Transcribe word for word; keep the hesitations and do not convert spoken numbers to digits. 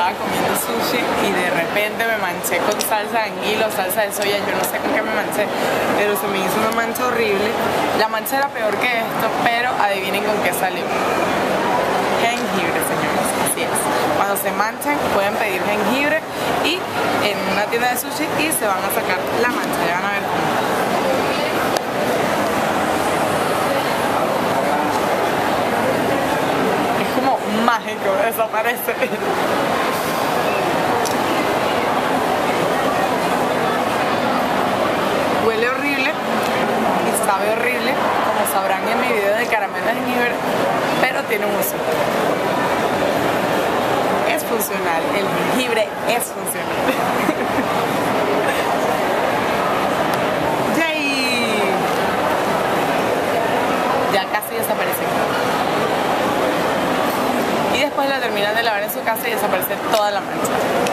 estaba comiendo sushi y de repente me manché con salsa de anguila o salsa de soya, yo no sé con qué me manché, pero se me hizo una mancha horrible. La mancha era peor que esto, pero adivinen con qué salió. Jengibre, señores, así es. Cuando se manchan pueden pedir jengibre y en una tienda de sushi y se van a sacar la mancha, ya van a ver cómo. Es como mágico, desaparece. Huele horrible y sabe horrible, como sabrán en mi video de caramelo de jengibre, pero tiene un uso. Es funcional, el jengibre es funcional. ¡Yay! Ya casi desapareció. Y después la terminan de lavar en su casa y desaparece toda la mancha.